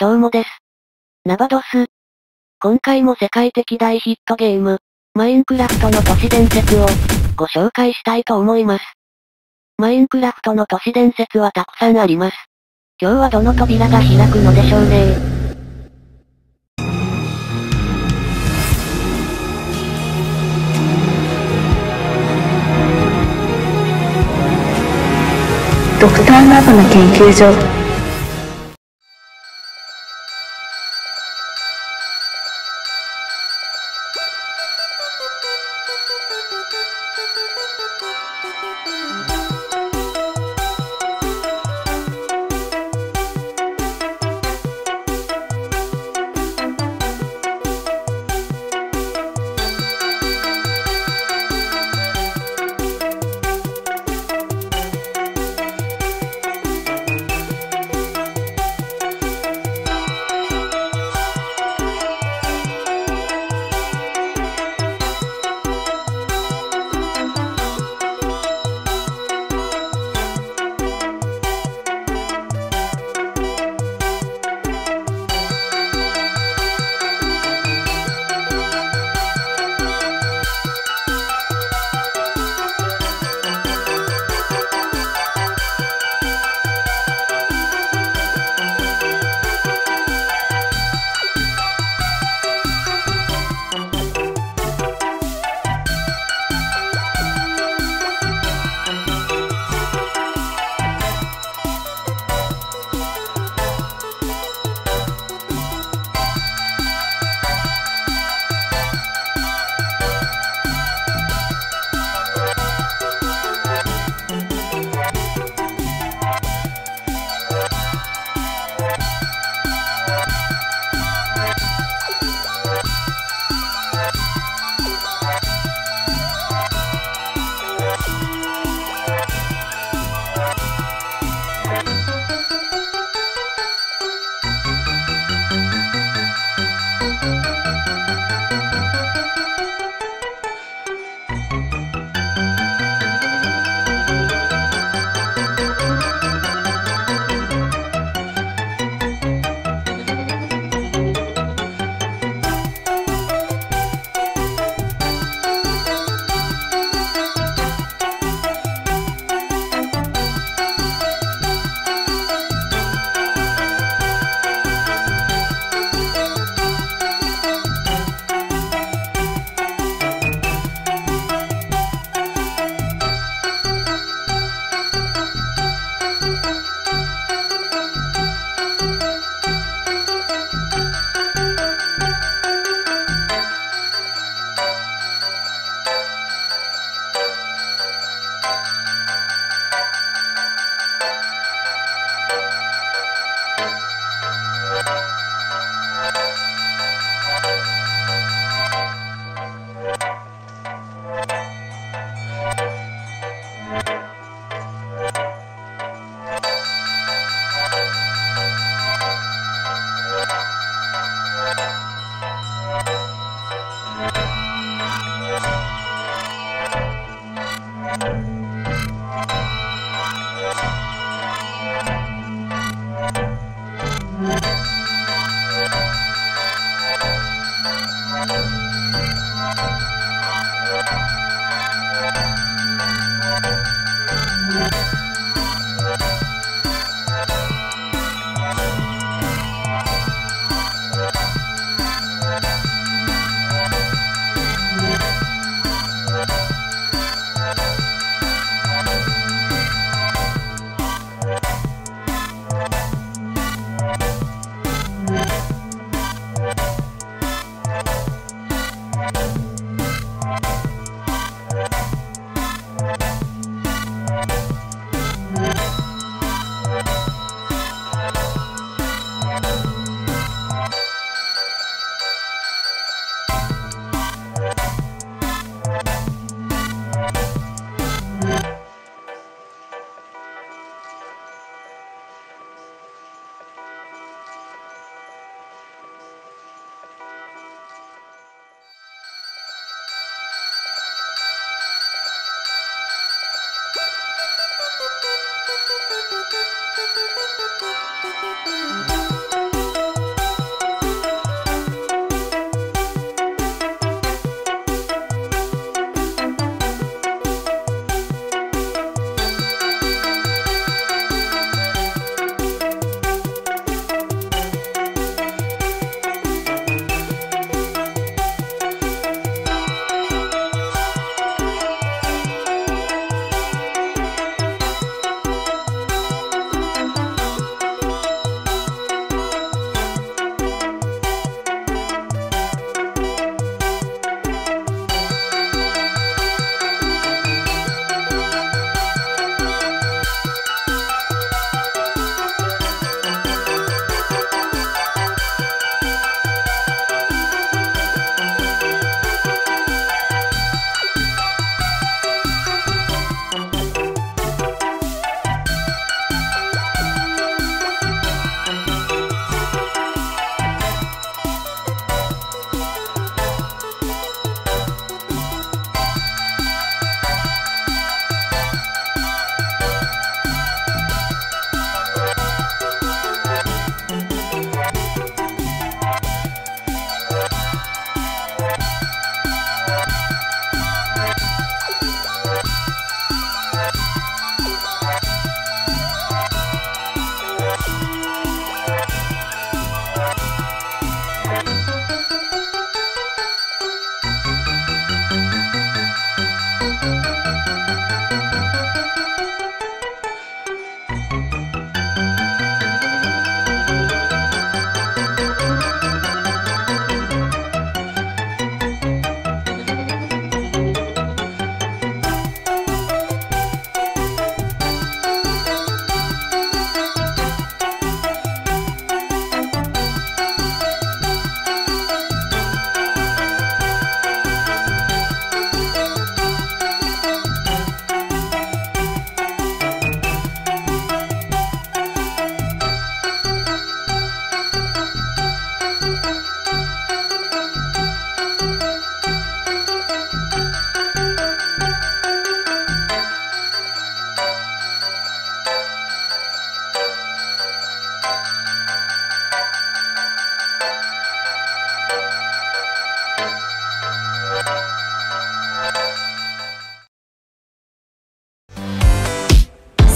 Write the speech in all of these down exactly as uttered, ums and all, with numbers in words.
どうもです。ナバドス。今回も世界的大ヒットゲーム、マインクラフトの都市伝説を、ご紹介したいと思います。マインクラフトの都市伝説はたくさんあります。今日はどの扉が開くのでしょうね。 ドクターナバの研究所。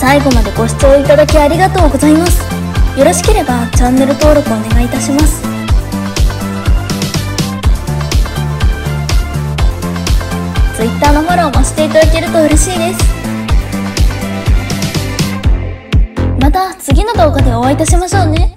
最後までご視聴いただきありがとうございます。よろしければチャンネル登録お願いいたします。Twitter のフォローもしていただけると嬉しいです。また次の動画でお会いいたしましょうね。